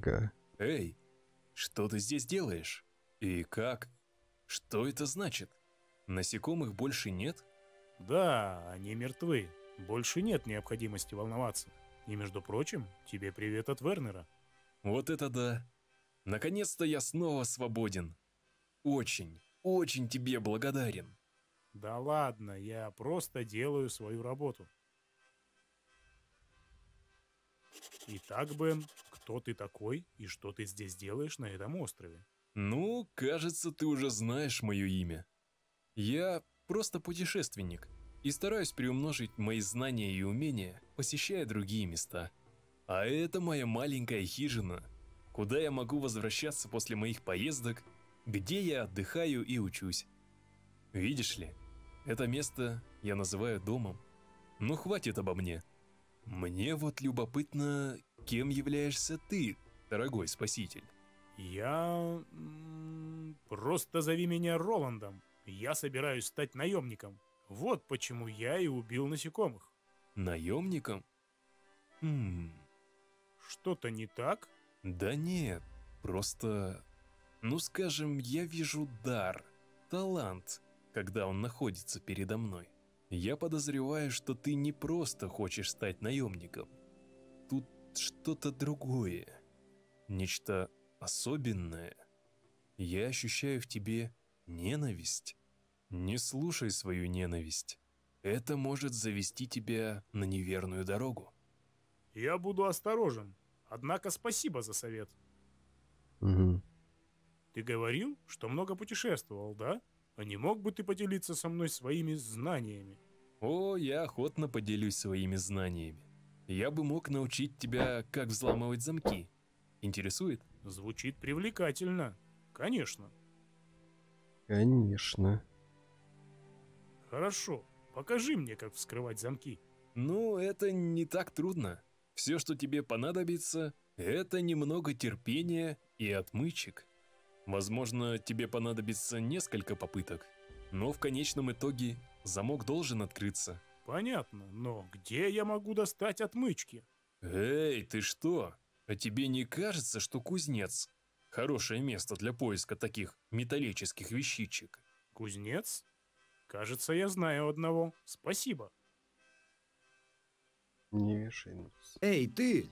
Ага. Эй, что ты здесь делаешь? И как? Что это значит? Насекомых больше нет? Да, они мертвы. Больше нет необходимости волноваться. И, между прочим, тебе привет от Вернера. Вот это да! Наконец-то я снова свободен. Очень, очень тебе благодарен. Да ладно, я просто делаю свою работу. Итак, Бен, кто ты такой и что ты здесь делаешь на этом острове? Ну, кажется, ты уже знаешь мое имя. Я просто путешественник и стараюсь приумножить мои знания и умения, посещая другие места. А это моя маленькая хижина, куда я могу возвращаться после моих поездок, где я отдыхаю и учусь. Видишь ли, это место я называю домом. Но хватит обо мне. Мне вот любопытно, кем являешься ты, дорогой спаситель? Я... просто зови меня Роландом. Я собираюсь стать наемником. Вот почему я и убил насекомых. Наемником? Что-то не так? Да нет, просто... Ну скажем, я вижу дар, талант, когда он находится передо мной. Я подозреваю, что ты не просто хочешь стать наемником. Тут что-то другое, нечто особенное. Я ощущаю в тебе ненависть. Не слушай свою ненависть. Это может завести тебя на неверную дорогу. Я буду осторожен. Однако спасибо за совет. Угу. Ты говорил, что много путешествовал, да? А не мог бы ты поделиться со мной своими знаниями? О, я охотно поделюсь своими знаниями. Я бы мог научить тебя, как взламывать замки. Интересует? Звучит привлекательно. Конечно. Конечно. Хорошо. Покажи мне, как вскрывать замки. Ну, это не так трудно. Все, что тебе понадобится, это немного терпения и отмычек. Возможно, тебе понадобится несколько попыток, но в конечном итоге замок должен открыться. Понятно, но где я могу достать отмычки? Эй, ты что? А тебе не кажется, что кузнец – хорошее место для поиска таких металлических вещичек? Кузнец? Кажется, я знаю одного. Спасибо. Не вешай нос. Эй, ты!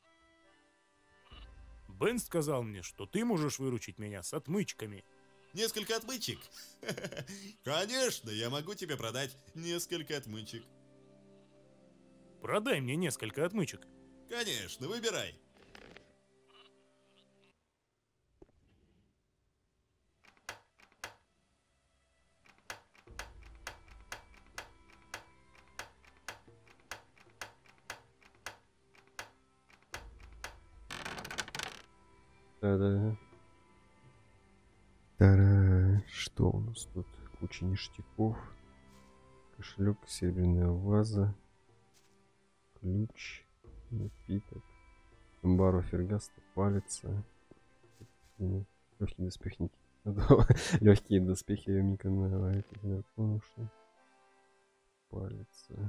Бен сказал мне, что ты можешь выручить меня с отмычками. Несколько отмычек? Конечно, я могу тебе продать несколько отмычек. Продай мне несколько отмычек. Конечно, выбирай. Та-да. Та-да. Что у нас тут? Куча ништяков. Кошелек, серебряная ваза. Ключ. Напиток. Амбару фергаста, палица. Легкие доспехи. Легкие доспехи Мика на этих драконов. Палица.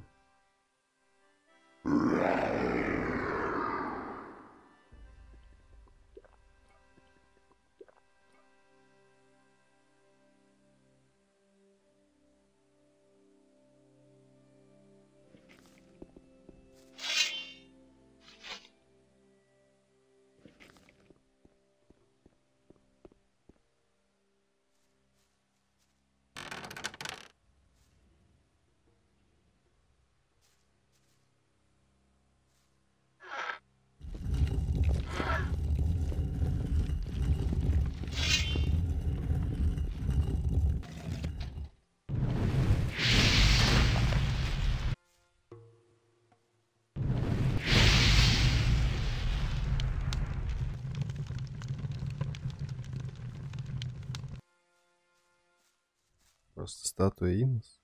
Просто статуя Инес,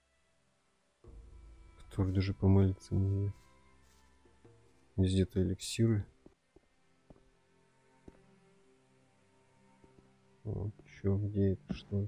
который даже помолиться не... Везде-то эликсиры. Вот, чё, где это, что?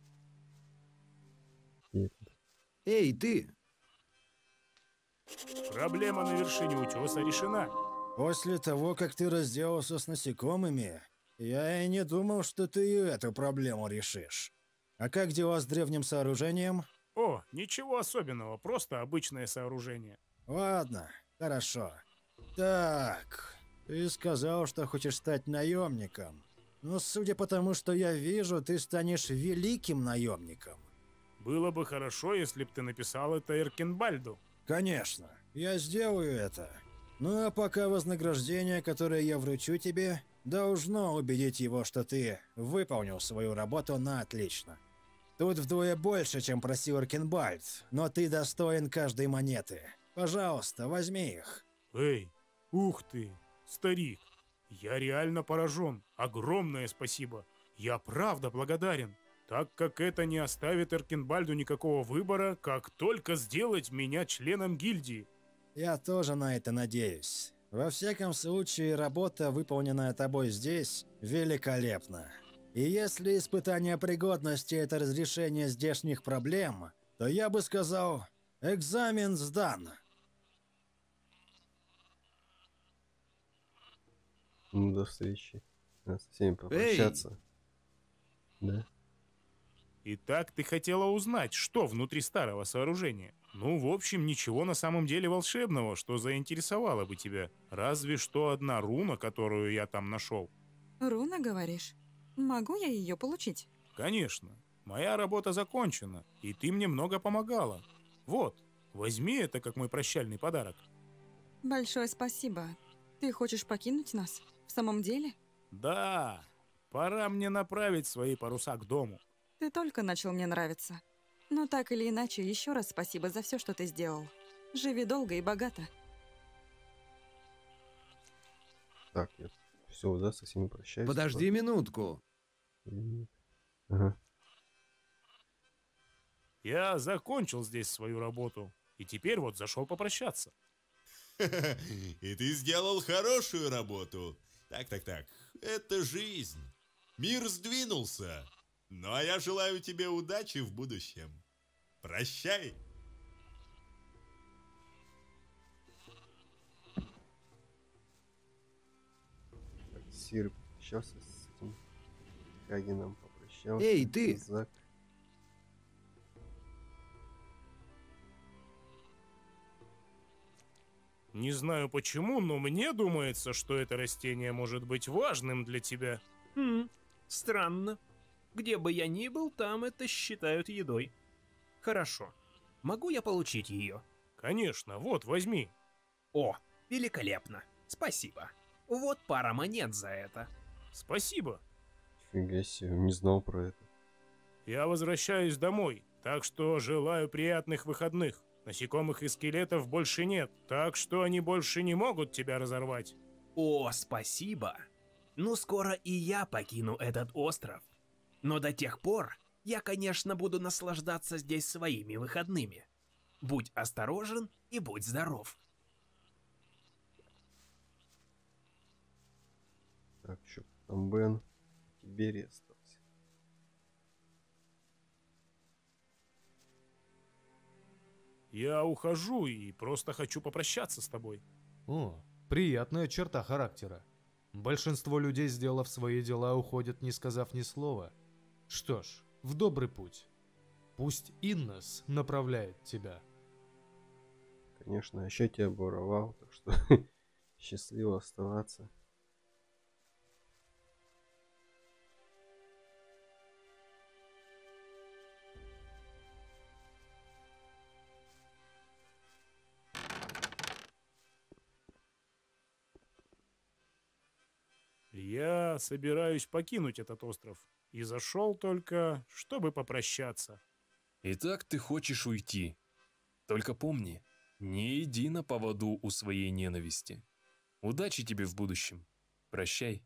Где это? Эй, ты! Проблема на вершине утеса решена. После того, как ты разделался с насекомыми, я и не думал, что ты и эту проблему решишь. А как дела с древним сооружением? О, ничего особенного, просто обычное сооружение. Ладно, хорошо. Так, ты сказал, что хочешь стать наемником. Но судя по тому, что я вижу, ты станешь великим наемником. Было бы хорошо, если бы ты написал это Эркенбальду. Конечно, я сделаю это. Ну а пока вознаграждение, которое я вручу тебе, должно убедить его, что ты выполнил свою работу на отлично. Тут вдвое больше, чем просил Эркенбальд, но ты достоин каждой монеты. Пожалуйста, возьми их. Эй, ух ты, старик. Я реально поражен. Огромное спасибо. Я правда благодарен. Так как это не оставит Эркенбальду никакого выбора, как только сделать меня членом гильдии. Я тоже на это надеюсь. Во всяком случае, работа, выполненная тобой здесь, великолепна. И если испытание пригодности – это разрешение здешних проблем, то я бы сказал, экзамен сдан. Ну, до встречи. Надо со всеми попрощаться. Да. Итак, ты хотела узнать, что внутри старого сооружения? Ну, в общем, ничего на самом деле волшебного, что заинтересовало бы тебя. Разве что одна руна, которую я там нашел. Руна, говоришь? Могу я ее получить? Конечно. Моя работа закончена, и ты мне много помогала. Вот, возьми это как мой прощальный подарок. Большое спасибо. Ты хочешь покинуть нас? В самом деле? Да, пора мне направить свои паруса к дому. Ты только начал мне нравиться. Но так или иначе, еще раз спасибо за все, что ты сделал. Живи долго и богато. Так, я все, да, со всеми прощаюсь. Подожди минутку. Ага. Я закончил здесь свою работу, и теперь вот зашел попрощаться. И ты сделал хорошую работу. Так. Это жизнь. Мир сдвинулся. Ну а я желаю тебе удачи в будущем. Прощай. Так, Сир попрощался с этим Кагином, попрощался. Эй, ты! Зак. Не знаю почему, но мне думается, что это растение может быть важным для тебя. Странно. Где бы я ни был, там это считают едой. Хорошо. Могу я получить ее? Конечно, вот, возьми. О, великолепно. Спасибо. Вот пара монет за это. Спасибо. Фига себе, не знал про это. Я возвращаюсь домой, так что желаю приятных выходных. Насекомых и скелетов больше нет, так что они больше не могут тебя разорвать. О, спасибо. Ну, скоро и я покину этот остров. Но до тех пор я, конечно, буду наслаждаться здесь своими выходными. Будь осторожен и будь здоров. Так, еще там Бен. Тиберий остался. Я ухожу и просто хочу попрощаться с тобой. О, приятная черта характера. Большинство людей, сделав свои дела, уходят, не сказав ни слова. Что ж, в добрый путь. Пусть Иннес направляет тебя. Конечно, еще тебя буровал, так что счастливо оставаться. Я собираюсь покинуть этот остров. И зашел только, чтобы попрощаться. Итак, ты хочешь уйти. Только помни, не иди на поводу у своей ненависти. Удачи тебе в будущем. Прощай.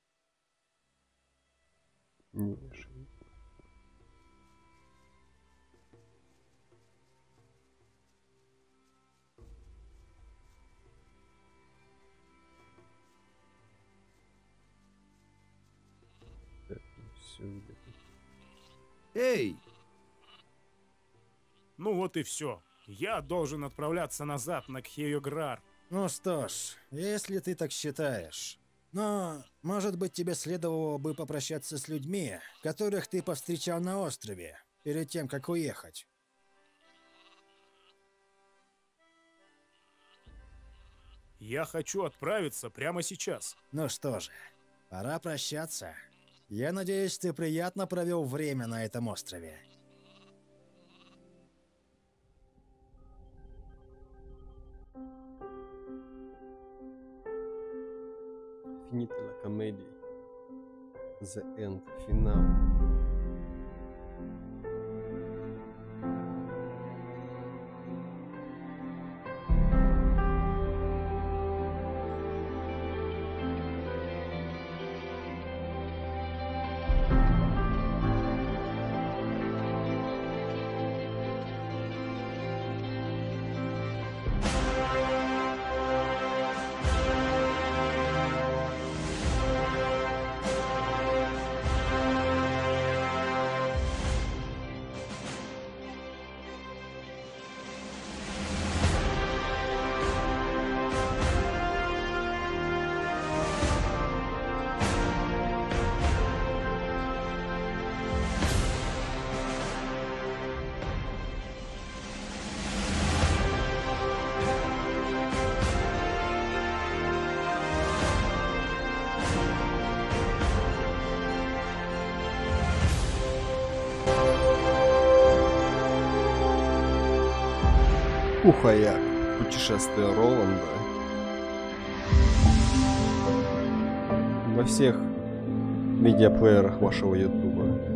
Не вешай. Так, все где-то. Эй! Ну вот и все. Я должен отправляться назад на Кхеюграр. Ну что ж, если ты так считаешь. Но, может быть, тебе следовало бы попрощаться с людьми, которых ты повстречал на острове, перед тем, как уехать. Я хочу отправиться прямо сейчас. Ну что же, пора прощаться. Я надеюсь, ты приятно провел время на этом острове. Finita la comedy. The end. Финал. Ухаяк. Путешествие Роланда. Во всех медиаплеерах вашего ютуба.